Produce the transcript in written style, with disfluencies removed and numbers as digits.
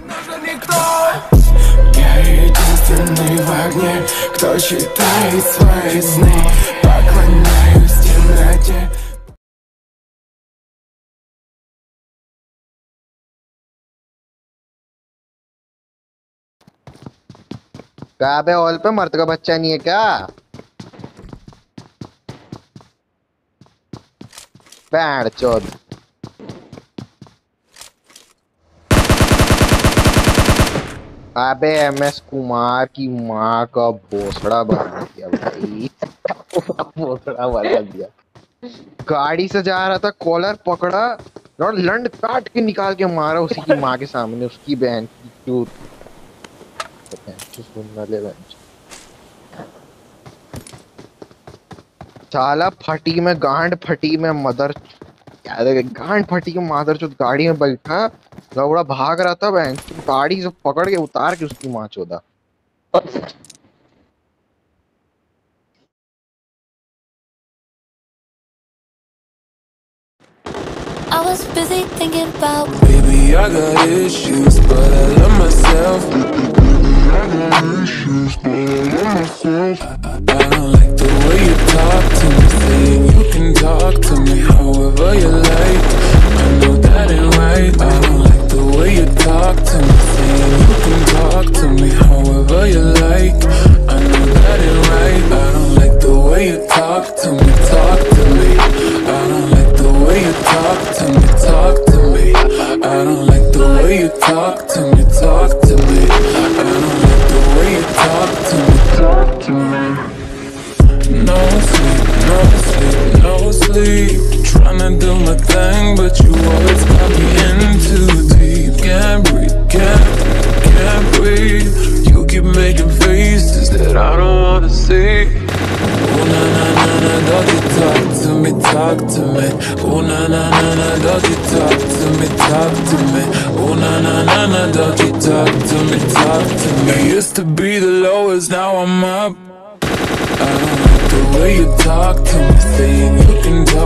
Нужен никто. Я единственный в огне, кто читает свои сны. Поклоняюсь темноте. कहाँ पे हॉल पे मर्द का बच्चा नहीं है क्या? बैंड चोद। अबे MS कुमार की माँ का भोसड़ा बना दिया भाई। भोसड़ा बना दिया। गाड़ी से जा रहा था, कॉलर पकड़ा और लंड काट के निकाल के मारा उसी की माँ के सामने, उसकी बहन की चूत। सुनना ले बहन। साला फटी में गांड फटी में मदर, गांड फटी के मादर चोद। गाड़ी में बैठा लौड़ा भाग रहा था, बहन गाड़ी से पकड़ के उतार के उसकी माँ चोदा। I was busy thinking about. Baby, I got issues, but I love myself. I got issues, but I love myself. I don't like the way you talk to me, saying you can talk to me however you like. I know that ain't right. I don't like the way you talk to me, saying you can talk to me however you like. I know that ain't right. I don't like the way you talk to me, talk to me. I don't like the way you talk to me, talk to me. I don't like the way you talk to me, talk to me. I don't like the way you talk to me, talk to me. No sleep, no sleep, no sleep. Tryna do my thing, but you always got me in too deep. Can't breathe, can't breathe. You keep making faces that I don't wanna see. Oh na na na na, don't you talk to me, talk to me. Oh na na na na, don't you talk to me, talk to me. Oh na na na na, don't you talk to me, talk to me. I used to be the lowest, now I'm up. I don't like the way you talk to me, saying you can talk